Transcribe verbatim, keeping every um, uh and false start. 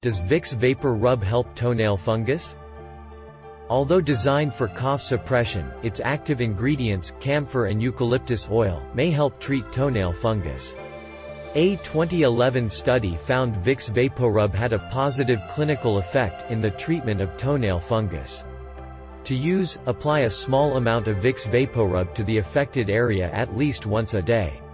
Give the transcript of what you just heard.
Does Vicks Vapor Rub help toenail fungus? Although designed for cough suppression, its active ingredients, camphor and eucalyptus oil, may help treat toenail fungus. A twenty eleven study found Vicks VapoRub had a positive clinical effect in the treatment of toenail fungus. To use, apply a small amount of Vicks VapoRub to the affected area at least once a day.